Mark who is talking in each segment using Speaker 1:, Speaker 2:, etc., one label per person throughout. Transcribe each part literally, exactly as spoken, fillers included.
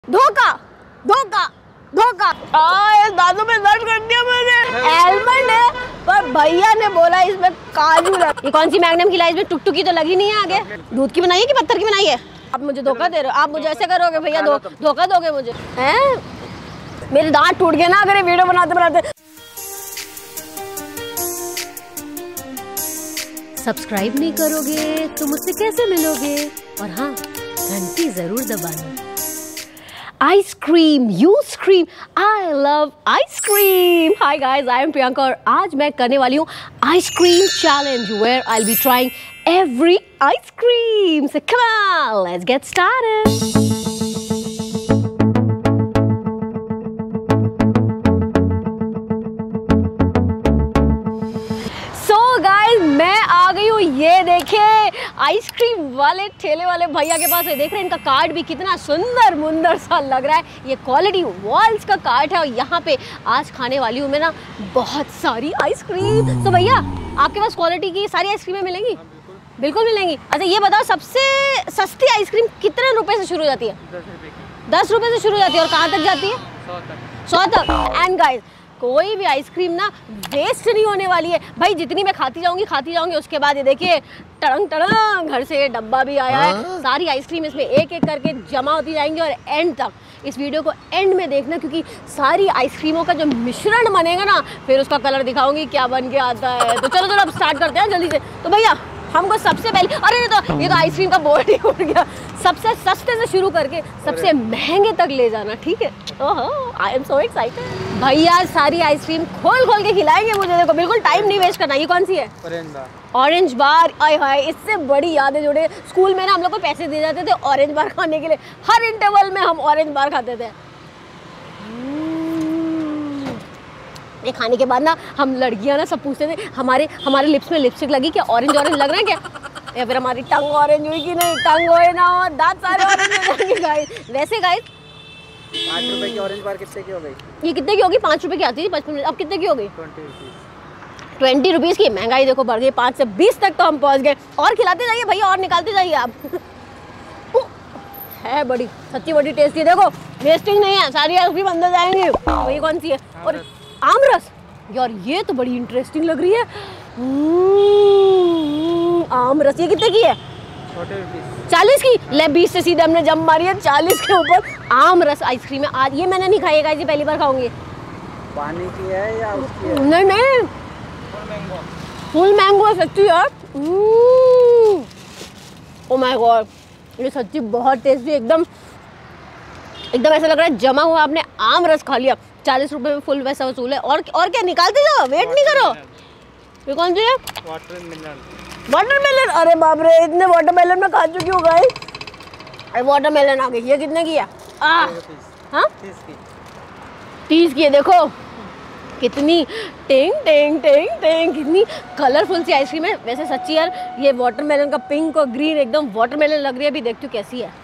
Speaker 1: धोखा धोखा धोखा दांतों में दर्द कर दिया मैंने। एलमंड है पर भैया ने बोला इसमें काजू लग। ये कौन सी मैग्नम खिलाई, इसमें टुकटुकी तो लगी नहीं है आगे। दूध की बनाई है कि पत्थर की बनाई है? आप मुझे धोखा दे रहे हो, आप मुझे ऐसे करोगे भैया? धो, धोखा दोगे मुझे? हैं मेरे दांत टूट गए ना अगर ये वीडियो बनाते बनाते।
Speaker 2: सब्सक्राइब नहीं करोगे तो मुझसे कैसे मिलोगे? और हाँ, घंटी जरूर दबाना।
Speaker 1: Ice cream, you scream, I love ice cream. Hi guys, I am Priyanka और आज मैं करने वाली हूँ ice cream challenge where I will be trying every ice cream. So come on, let's get started. मैं आ गई हूँ, ये देखे आइसक्रीम वाले ठेले वाले भैया के पास है। देख रहे हैं इनका कार्ड भी कितना सुंदर मुंदर सा लग रहा है। ये क्वालिटी वॉल्स का कार्ड है और यहाँ पे आज खाने वाली हूँ मैं ना बहुत सारी आइसक्रीम। तो भैया आपके पास क्वालिटी की सारी आइसक्रीमें मिलेंगी? बिल्कुल, बिल्कुल मिलेंगी। अच्छा ये बताओ, सबसे सस्ती आइसक्रीम कितने रुपए से शुरू हो जाती है? दस रुपए से शुरू हो जाती है और कहाँ तक जाती है? सौ तक। सौ तक। एंड गाइस, कोई भी आइसक्रीम ना वेस्ट नहीं होने वाली है भाई। जितनी मैं खाती जाऊंगी खाती जाऊंगी उसके बाद ये देखिए टड़ंग टड़ंग घर से डब्बा भी आया है। सारी आइसक्रीम इसमें एक एक करके जमा होती जाएंगी और एंड तक इस वीडियो को एंड में देखना, क्योंकि सारी आइसक्रीमों का जो मिश्रण बनेगा ना फिर उसका कलर दिखाऊंगी क्या बन के आता है। तो चलो चलो अब स्टार्ट करते हैं जल्दी से। तो भैया हमको सबसे पहले, अरे तो ये तो आइसक्रीम का बोर्ड ही उड़ गया। सबसे सस्ते से शुरू करके सबसे महंगे तक ले जाना, ठीक है? ओहो, आई एम सो एक्साइटेड। भैया सारी आइसक्रीम खोल खोल के खिलाएंगे मुझे। देखो बिल्कुल टाइम नहीं वेस्ट करना। ये कौन सी है? ऑरेंज बार। आय हाय, इससे बड़ी यादें जुड़े। स्कूल में ना हम लोग को पैसे दिए जाते थे ऑरेंज बार खाने के लिए। हर इंटरवल में हम ऑरेंज बार खाते थे। ये खाने के बाद ना हम लड़कियां ना सब पूछते थे हमारे हमारे लिप्स में लिपस्टिक लगी क्या? ऑरेंज ऑरेंज लग रहा है क्या? या फिर हमारी टंग ऑरेंज हुई कि नहीं? टंग होए ना हो, दांत सारे ऑरेंज हो जाएंगे गाइस। वैसे गाइस
Speaker 3: पाँच रुपए की ऑरेंज बार कितने की हो गई?
Speaker 1: ये कितने की होगी? पाँच रुपए की आती थी बचपन में, अब कितने की हो गई? ट्वेंटी रुपीज़ की। महंगाई देखो बढ़ गई, पाँच से बीस तक तो हम पहुँच गए। और खिलाते जाइए भैया और निकालते जाइए आप। है बड़ी सच्ची बड़ी टेस्टी। देखो वेस्टिंग नहीं है, सारी आइसक्रीम अंदर जाएंगी। वही कौन सी है? और आम रस यार, ये तो बड़ी इंटरेस्टिंग लग रही है। आम रस ये कितने की है? चालीस की। ले बीस से सीधे हमने जम मारी है, चालीस के ऊपर आम रस आइसक्रीम है। आज ये मैंने नहीं खाई है, ये पहली बार खाऊंगी।
Speaker 3: पानी की है या उसकी है?
Speaker 1: नहीं नहीं, फुल मैंगो है सच्ची यार। ओ माय गॉड, ये सच्ची बहुत टेस्टी। एकदम एकदम ऐसा लग रहा है जमा हुआ आपने आम रस खा लिया। चालीस रुपए में फुल वैसा वसूल है। और और क्या निकालते जाओ, वेट नहीं करो। ये कौन सी है? वाटरमेलन। वाटरमेलन, अरे बाप रे, इतने वाटरमेलन में खा चुकी हूँ गाइस। अरे वाटरमेलन आ गई। ये कितने की है? हाँ तीस की है। देखो कितनी टेंग टेंग टेंग टेंग कितनी कलरफुल सी आइसक्रीम है। वैसे सच्ची यार ये वाटरमेलन का पिंक और ग्रीन एकदम वाटरमेलन लग रही है। अभी देखती हूँ कैसी है।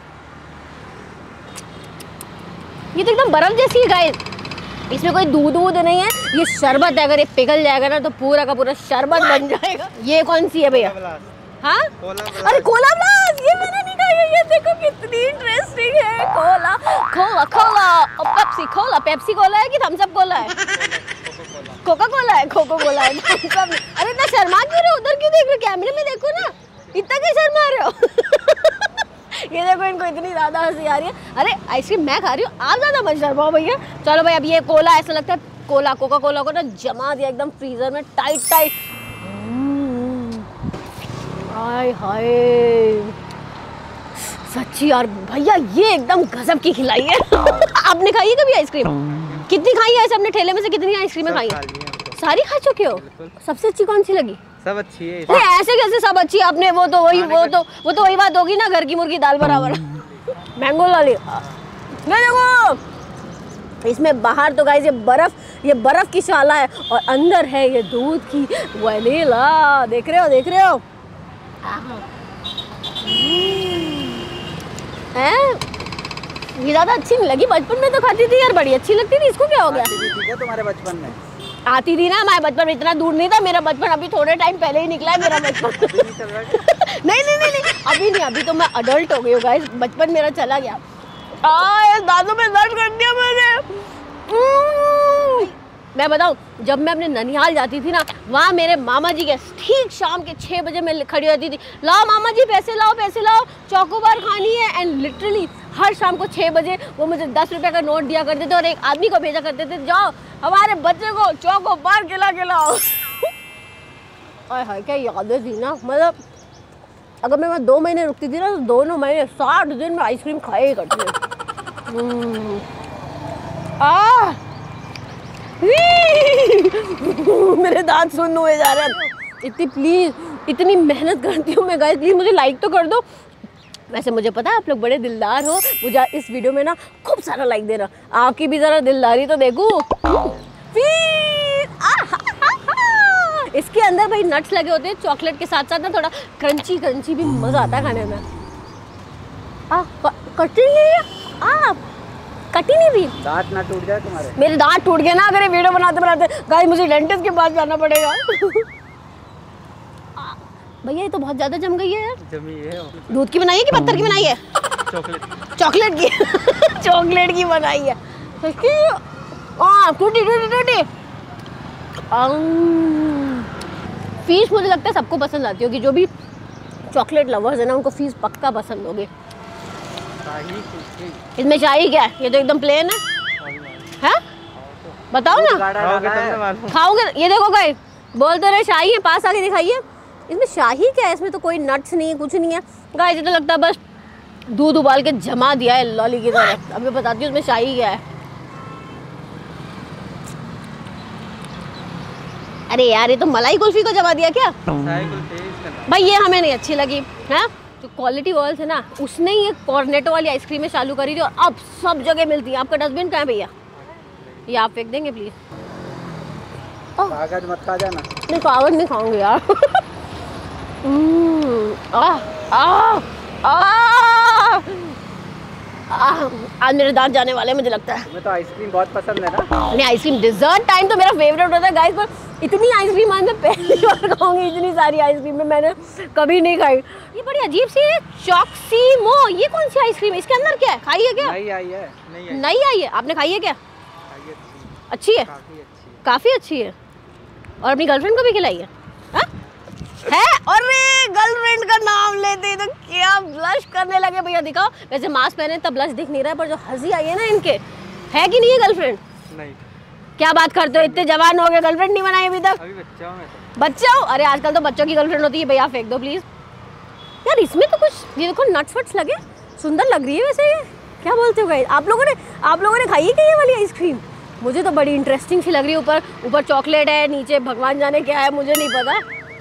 Speaker 1: ये तो एकदम बर्फ जैसी है गाइस। इसमें कोई दूध वूध नहीं है, ये शरबत है। अगर ये पिघल जाएगा ना तो पूरा का पूरा शरबत बन जाएगा। ये कौन सी है भैया? हाँ अरे कोला ब्लास्ट, ये मैंने नहीं खाई है। ये देखो कितनी इंटरेस्टिंग है। कोला कोला कोला और पेप्सी कोला। पेप्सी कोला है कि थम्स अप कोला है? कोका कोला है, कोको कोला है। अरे इतना शर्मा क्यों रहे हो? उधर क्यों देख रहे हो? कैमरे में देखो ना, इतना क्यों शर्मा रहे हो? ये देखो इनको इतनी ज्यादा हंसी आ रही है। अरे आइसक्रीम मैं खा रही हूँ, आप ज्यादा मत शर्माओ भैया। चलो भाई, अब ये कोला ऐसा लगता है कोला कोका कोला को ना जमा दिया एकदम फ्रीजर में टाइट टाइट। हाय हाय सच्ची यार भैया ये एकदम गजब की खिलाई है। आपने खाई है कभी आइसक्रीम? कितनी खाई है ऐसे अपने ठेले में से? कितनी आइसक्रीमें खाई है? सारी खा चुके हो? सबसे अच्छी कौन सी लगी? सब अच्छी है। ऐसे कैसे सब अच्छी है? आपने वो तो वही वो तो वो तो वही बात होगी ना, घर की मुर्गी दाल बराबर। मैंगो लाली देखो, इसमें बाहर तो गाइस ये बर्फ ये बर्फ की शाला है और अंदर है ये दूध की वनीला। देख रहे हो देख रहे हो हैं? ये ज्यादा अच्छी नहीं लगी। बचपन में तो खाती थी यार, बड़ी अच्छी लगती थी। इसको क्या हो गया?
Speaker 3: तुम्हारे बचपन में
Speaker 1: आती थी ना। हमारे बचपन इतना दूर नहीं था। मेरा बचपन अभी थोड़े टाइम पहले ही निकला है मेरा बचपन। नहीं नहीं नहीं नहीं अभी नहीं, अभी तो मैं अडल्ट हो गई हूँ गाइस। बचपन मेरा चला गया। आ, दांतों में दर्द कर दिया मैंने। मैं बताऊं, जब मैं अपने ननिहाल जाती थी ना, वहाँ मेरे मामा जी के ठीक शाम के छः बजे मैं खड़ी रहती थी, लाओ मामा जी पैसे लाओ पैसे लाओ, चौकोबार खानी है। एंड लिटरली हर शाम को छः बजे वो मुझे दस रुपये का नोट दिया करते थे और एक आदमी को भेजा करते थे, जाओ हमारे बच्चे को चौकोबार खिला खिलाओ। और हाय क्या यादें थी ना, मतलब अगर मैं वहाँ दो महीने रुकती थी ना तो दोनों महीने साठ दिन में आइसक्रीम खाए ही करती है। आ मेरे दांत सुन्न हुए जा रहे हैं। इतनी प्लीज इतनी मेहनत करती हूँ मैं, गाइस प्लीज मुझे लाइक तो कर दो। वैसे मुझे पता है आप लोग बड़े दिलदार हो, मुझे इस वीडियो में ना खूब सारा लाइक देना, आपकी भी जरा दिलदारी तो देखूं। इसके अंदर भाई नट्स लगे होते हैं चॉकलेट के साथ साथ ना, थोड़ा क्रंची क्रंची भी मजा आता है खाने में। आ कटी नहीं आ कटी नहीं भी,
Speaker 3: दांत ना टूट जाए तुम्हारे।
Speaker 1: मेरे दांत टूट गए ना अगर ये वीडियो बनाते बनाते, गाइस मुझे डेंटिस्ट के पास जाना पड़ेगा। भैया ये तो बहुत ज्यादा जम गई है यार।
Speaker 3: जमी है।
Speaker 1: दूध की बनाई है कि पत्थर की बनाई है?
Speaker 3: चॉकलेट
Speaker 1: चॉकलेट की चॉकलेट की बनाई है। हाँ टूटी टूटी टूटी। फीस मुझे लगता है सबको पसंद आती होगी, जो भी चॉकलेट लवर्स है ना उनको फीस पक्का पसंद होगी। इसमें शाही क्या है? ये तो एकदम प्लेन है। है? बताओ ना। खाओगे? ये देखो गाइस, बोलते रहे शाही है, पास आके दिखाइए। इसमें शाही क्या है? इसमें तो कोई नट्स नहीं है, कुछ नहीं है गाइस। ये तो लगता है बस दूध उबाल के जमा दिया है लॉली की तरह। अब मैं बताती हूँ इसमें शाही क्या है। अरे यार ये तो मलाई कुल्फी को जमा दिया क्या? भाई ये हमें नहीं अच्छी लगी है। जो क्वालिटी वॉल्स है ना, उसने ये कॉर्नेटो वाली आइसक्रीमें चालू करी थी और अब सब जगह मिलती है। आपका डस्टबिन कहाँ है भैया? ये आप फेंक देंगे प्लीज।
Speaker 3: कागज मत खा जाना।
Speaker 1: नहीं कागज नहीं खाऊंगी यार। आ, आ, आ, आ, आज मेरे दांत जाने वाले मुझे लगता है।
Speaker 3: तुम्हें तो आइसक्रीम बहुत पसंद है ना?
Speaker 1: नहीं आइसक्रीम डिजर्ट टाइम तो मेरा फेवरेट होता है गाइस, पर इतनी आइसक्रीम आज मैं पहली बार खाऊंगी। इतनी सारी आइसक्रीम में मैंने कभी नहीं खाई। ये बड़ी अजीब सी है, चॉक्सीमो। ये कौन सी आइसक्रीम है? इसके अंदर क्या है? खाई है क्या?
Speaker 3: नहीं आई है। नहीं आई,
Speaker 1: नहीं आई है। आपने खाई है क्या?
Speaker 3: अच्छी,
Speaker 1: अच्छी है,
Speaker 3: काफी अच्छी है।
Speaker 1: काफी अच्छी है। और अपनी गर्लफ्रेंड को भी खिलाई है? हा? है? अरे गर्लफ्रेंड का नाम लेते ही तो क्या ब्लश करने लगे भैया। दिखाओ, वैसे मास्क पहने तब ब्लश दिख नहीं रहा है, पर जो हंसी आई है ना इनके, है कि नहीं है गर्लफ्रेंड?
Speaker 3: नहीं।
Speaker 1: क्या बात करते हो, इतने जवान हो गए गर्लफ्रेंड नहीं बनाई अभी तक?
Speaker 3: अभी बच्चा हूं मैं तो।
Speaker 1: बच्चा हो? अरे आजकल तो बच्चों की गर्लफ्रेंड होती है। भैया फेंक दो प्लीज यार। इसमें तो कुछ ये देखो नट्स वट्स लगे, सुंदर लग रही है वैसे ये। क्या बोलते हो गाइस? आप लोगों ने आप लोगों ने खाई है क्या ये वाली आइसक्रीम? मुझे तो बड़ी इंटरेस्टिंग सी लग रही है। ऊपर ऊपर चॉकलेट है, नीचे भगवान जाने क्या है, मुझे नहीं पता।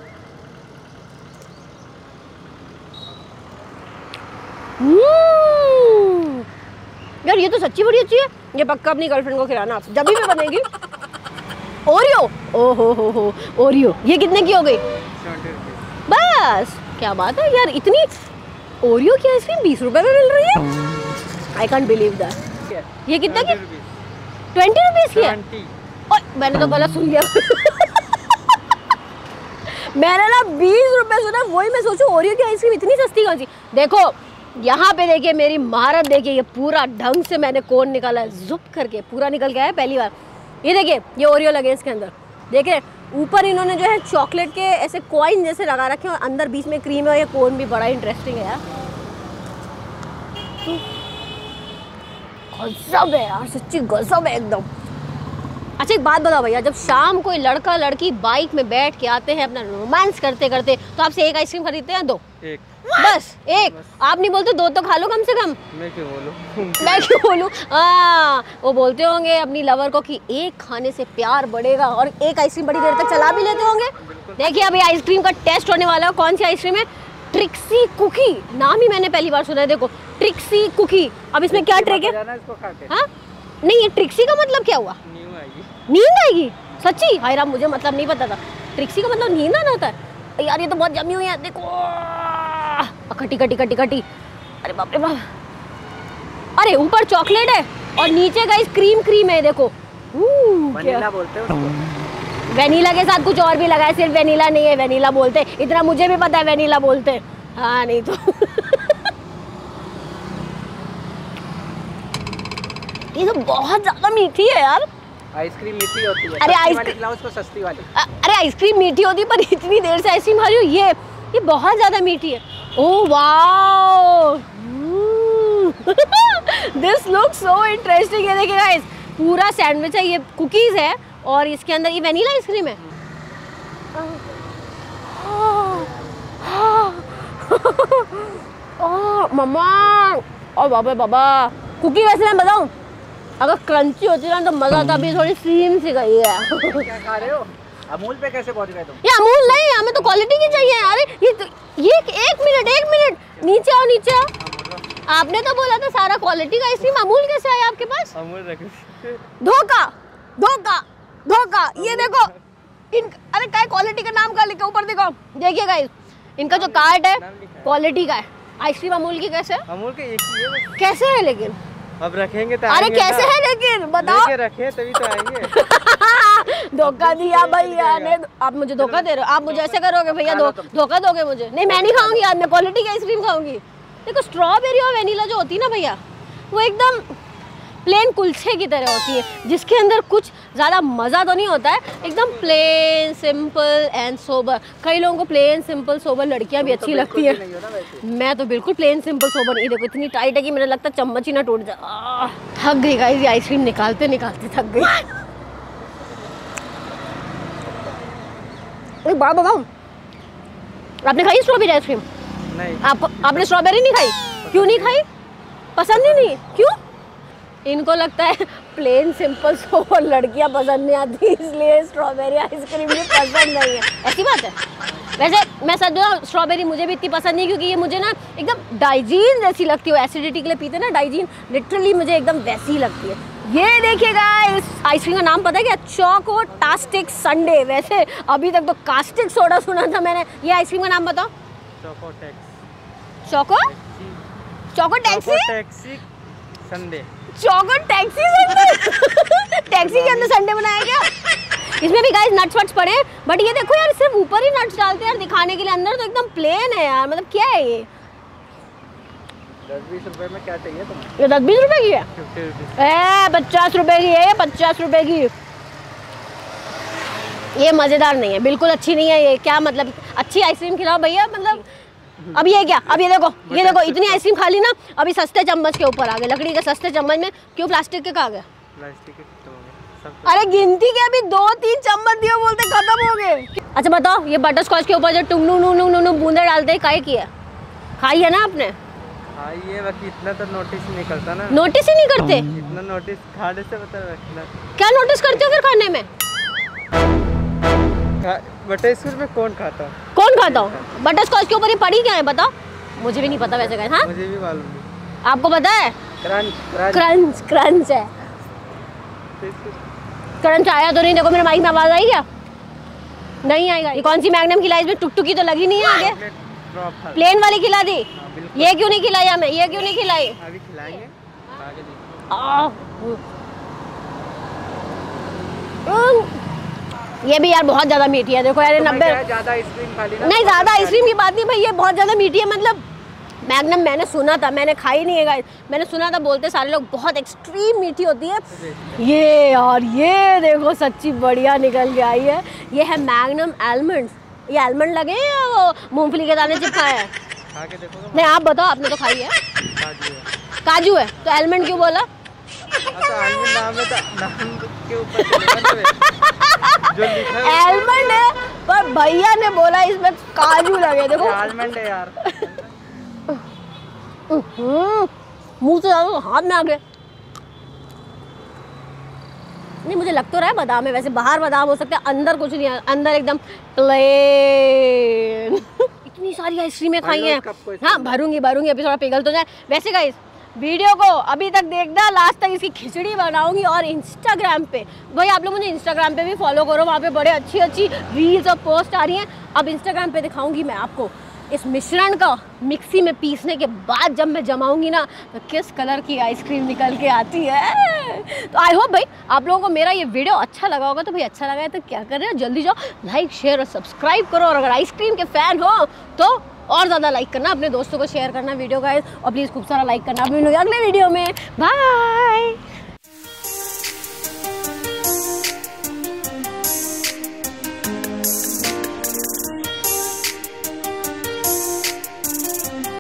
Speaker 1: यार ये तो सच्ची बड़ी अच्छी है। ये पक्का अपनी गर्लफ्रेंड को खिलाना आप जब भी मैं बनेगी। ओरियो, ओ हो हो हो ओरियो। ये कितने की हो गई? बस क्या बात है यार, इतनी ओरियो की आइसक्रीम बीस रुपए में मिल रही है। I can't believe that. ये कितने की? ट्वेंटी रुपीज की है? और मैंने तो गलत सुन लिया। मैंने ना बीस रुपए सुना, वही मैं सोचूं ओरियो की आइसक्रीम इतनी सस्ती कौन सी। देखो यहाँ पे देखिए मेरी महारत देखिए, ये पूरा ढंग से मैंने कोन निकाला है, जुप करके पूरा निकल गया है पहली बार। ये देखिए ये ओरियो लगे इसके अंदर, देख रहे ऊपर इन्होंने जो है चॉकलेट के ऐसे कॉइन जैसे लगा रखे हैं और अंदर बीच में क्रीम है। और ये कोन भी बड़ा इंटरेस्टिंग है यार, गजब है यार, सच्ची गजब है एकदम। अच्छा एक बात बताओ भैया, जब शाम कोई लड़का लड़की बाइक में बैठ के आते हैं अपना रोमांस करते करते, तो आपसे एक आइसक्रीम खरीदते हैं? दो? एक बस एक? आप नहीं बोलते दो तो खा लो कम से कम?
Speaker 3: मैं क्यों बोलूं?
Speaker 1: मैं क्यों बोलूं? हाँ वो बोलते होंगे अपनी लवर को कि एक खाने से प्यार बढ़ेगा, और एक आइसक्रीम बड़ी देर तक चला भी लेते होंगे। देखिए अभी आइसक्रीम का टेस्ट होने वाला है। कौन सी आइसक्रीम है? ट्रिक्सी कुकी, नाम ही मैंने पहली बार सुना है। देखो ट्रिक्सी कुकी। अब इसमें क्या ट्रिक है? हाँ नहीं ये ट्रिक्सी का मतलब क्या हुआ? नींद आएगी? सच्ची? हाय राम, मुझे मतलब नहीं पता था। ट्रिक्सी का मतलब नींद आना होता है यार। ये तो बहुत जमी हुई है, देखो खटी खटी खटी खटी। अरे बाप रे बाप। अरे ऊपर चॉकलेट है और नीचे गाइस क्रीम क्रीम है, देखो
Speaker 3: वनीला बोलते हो उसको।
Speaker 1: वेनिला के साथ कुछ और भी लगा है, सिर्फ वेनिला नहीं है, वेनिला बोलते। इतना मुझे भी पता है वेनिला बोलते। हाँ नहीं तो ये तो बहुत ज्यादा मीठी है यार।
Speaker 3: आइसक्रीम मीठी होती है।
Speaker 1: अरे
Speaker 3: सस्ती
Speaker 1: आइस-
Speaker 3: वाली खिलाओ उसको, सस्ती वाली।
Speaker 1: अ- अरे आइसक्रीम मीठी होती है, पर इतनी देर से आइसक्रीम खा रही हूँ, ये ये बहुत ज्यादा मीठी है। Oh wow, this look so interesting. ये देखिए गाइस, पूरा सैंडविच है, ये कुकीज है और इसके अंदर ये वेनिला आइसक्रीम है। ओह मम्मा, ओ बाबा बाबा, कुकी वैसे मैं बताऊं, अगर क्रंची होती ना तो मजा आता। अभी थोड़ी सीम सी गई है।
Speaker 3: क्या खा रहे हो? अमूल पे कैसे पहुंच गए तुम?
Speaker 1: ये अमूल नहीं, हमें तो क्वालिटी की चाहिए। अरे ये तो, ये एक मिनट एक मिनट, नीचे आओ नीचे आओ। आपने तो बोला था सारा क्वालिटी का आइसक्रीम, अमूल कैसे आया आपके पास?
Speaker 3: अमूल रखे।
Speaker 1: धोखा धोखा धोखा। ये देखो इन, अरे क्या क्वालिटी का नाम का लिखा ऊपर, देखो देखिए गाइस, इनका जो कार्ड है क्वालिटी का है। आइसक्रीम अमूल की कैसे?
Speaker 3: अमूल के एक ही है।
Speaker 1: कैसे है लेकिन?
Speaker 3: अब रखेंगे तो
Speaker 1: अरे
Speaker 3: आएंगे
Speaker 1: कैसे
Speaker 3: ना।
Speaker 1: है लेकिन बताओ।
Speaker 3: लेके रखे तभी तो आएंगे।
Speaker 1: धोखा दिया भैया ने। आप मुझे धोखा दे रहे हो, आप मुझे ऐसे करोगे भैया, धो, धोखा दोगे मुझे? नहीं मैं नहीं खाऊंगी आज, मैं क्वालिटी की आइसक्रीम खाऊंगी। देखो स्ट्रॉबेरी और वेनिला जो होती है ना भैया, वो एकदम प्लेन कुलचे की तरह होती है, जिसके अंदर कुछ ज़्यादा मज़ा तो नहीं होता है, एकदम प्लेन सिंपल एंड सोबर। कई लोगों को प्लेन सिंपल सोबर लड़कियां भी अच्छी लगती है, मैं तो बिल्कुल प्लेन सिंपल सोबर। ये देखो इतनी टाइट है कि मुझे लगता है चम्मच ही ना टूट जाए। आह, थक गई गाइस, ये आइसक्रीम निकालते निकालते थक गई। एक बात बताऊं, आपने खाई स्ट्रॉबेरी आइसक्रीम?
Speaker 3: नहीं।
Speaker 1: आप आपने स्ट्रॉबेरी नहीं खाई? क्यों नहीं खाई? पसंद ही नहीं? क्यों? इनको लगता है प्लेन सिंपल सोबर लड़कियां पसंद नहीं आती, इसलिए स्ट्रॉबेरी आइसक्रीम भी पसंद नहीं है। ऐसी बात है? वैसे मैं सच बताऊं, स्ट्रॉबेरी मुझे भी इतनी पसंद नहीं, क्योंकि ये मुझे ना एकदम डाइजीन जैसी लगती है। एसिडिटी के लिए पीते ना डाइजीन, लिटरली मुझे एकदम वैसी ही लगती है। ये देखिएगा, इस आइसक्रीम का नाम पता है क्या? Chocotastic sundae. वैसे अभी तक तो कास्टिक सोडा सुना था मैंने। ये आइसक्रीम का नाम बताओ।
Speaker 3: Choco taxi.
Speaker 1: Choco choco taxi
Speaker 3: taxi sundae.
Speaker 1: Choco taxi sundae. Taxi के अंदर संडे बनाया क्या? इसमें भी गाइस नट्स वट्स पड़े हैं, बट ये देखो यार, सिर्फ ऊपर ही नट्स डालते हैं यार दिखाने के लिए, अंदर तो एकदम प्लेन है यार। मतलब क्या है ये?
Speaker 3: दस बीस रुपए में क्या चाहिए तुम्हें?
Speaker 1: ये दस बीस रुपए की है?
Speaker 3: Fifty rupees.
Speaker 1: ए पचास रुपए की है, पचास रुपए की। ये मजेदार नहीं है, बिल्कुल अच्छी नहीं है ये। क्या मतलब, अच्छी आइसक्रीम खिलाओ भैया। मतलब अब ये क्या, अब ये देखो, ये देखो इतनी आइसक्रीम खा ली ना, अभी सस्ते चम्मच के ऊपर आ गए, लकड़ी के सस्ते चम्मच में। क्यों प्लास्टिक के कहा गए?
Speaker 3: प्लास्टिक के खत्म हो गए सब।
Speaker 1: अरे गिनती के अभी दो तीन चम्मच दिए, बोलते खत्म हो गए। अच्छा बताओ, ये बटर स्कॉच के ऊपर जो टुंगनू नू नू नू बूंदे डालते हैं, काहे की है? खाई है ना आपने?
Speaker 3: हाँ ये बाकी इतना तो नोटिस नहीं करता ना।
Speaker 1: नोटिस ही नहीं करते?
Speaker 3: इतना नोटिस खाने से पता रखना।
Speaker 1: क्या नोटिस करते हो फिर खाने में?
Speaker 3: बटर स्कॉच में कौन खाता है?
Speaker 1: कौन खाता हो? बटर स्कॉच के ऊपर ये पड़ी क्या है बताओ? मुझे भी नहीं पता वैसे गाइस। हाँ
Speaker 3: मुझे भी मालूम नहीं।
Speaker 1: आपको पता है?
Speaker 3: क्रंच क्रंच
Speaker 1: क्रंच क्रंच है। क्रंच आया तो नहीं? देखो मेरे माइक में आवाज आई क्या? नहीं आएगा। ये कौन सी मैग्नम खिलाई? इसमें टुकटुकी तो लगी नहीं है आगे। प्लेन वाली खिला दी। ये क्यों नहीं खिलाई हमें? ये क्यों नहीं खिलाई?
Speaker 3: अभी खिलाएंगे आगे देखो।
Speaker 1: आह, उम, ये भी यार बहुत ज्यादा मीठी है। देखो यार ये नब्बे।
Speaker 3: ज्यादा आइसक्रीम खा ली ना?
Speaker 1: नहीं ज्यादा आइसक्रीम की बात नहीं भाई, ये बहुत ज्यादा मीठी है। मतलब मैग्नम मैंने सुना था, मैंने खाई नहीं है गाइस, मैंने सुना था, बोलते सारे लोग बहुत एक्सट्रीम मीठी होती है। ये और ये देखो सच्ची बढ़िया निकल के आई है। ये है मैग्नम आलमंड। ये आलमंड लगे हैं या वो मूंगफली के दाने चिपकाए हैं?
Speaker 3: खा के देखो तो।
Speaker 1: नहीं आप बताओ, आपने तो खाई है।
Speaker 3: काजू है।
Speaker 1: काजू है तो आलमंड क्यों बोला?
Speaker 3: अच्छा आलमंड नाम है तो नाम के ऊपर चलेगा ना जो लिखा है।
Speaker 1: आलमंड है, पर भैया ने बोला इसमें काजू लगे। देखो
Speaker 3: आलमंड है यार।
Speaker 1: मुंह से ज्यादा हाथ में आ गए। नहीं मुझे लग तो रहा है बादाम है, वैसे बाहर बादाम हो सकता है, अंदर कुछ नहीं है, अंदर एकदम प्लेन। इतनी सारी आइसक्रीमें खाई हैं। हाँ भरूंगी भरूंगी, अभी थोड़ा पिघल तो जाए। वैसे गाइस वीडियो को अभी तक देखना, लास्ट तक इसकी खिचड़ी बनाऊंगी। और इंस्टाग्राम पे भाई आप लोग मुझे इंस्टाग्राम पे भी फॉलो करो, वहाँ पे बड़े अच्छी अच्छी रील्स और पोस्ट आ रही हैं। अब इंस्टाग्राम पे दिखाऊंगी मैं आपको इस मिश्रण का मिक्सी में पीसने के बाद जब मैं जमाऊंगी ना, तो किस कलर की आइसक्रीम निकल के आती है। तो आई होप भाई आप लोगों को मेरा ये वीडियो अच्छा लगा होगा। तो भाई अच्छा लगा है तो क्या कर रहे हो, जल्दी जाओ लाइक शेयर और सब्सक्राइब करो। और अगर आइसक्रीम के फैन हो तो और ज़्यादा लाइक करना, अपने दोस्तों को शेयर करना वीडियो गाइस, और प्लीज़ खूब सारा लाइक करना। अभी मिलूंगी अगले वीडियो में, बाय।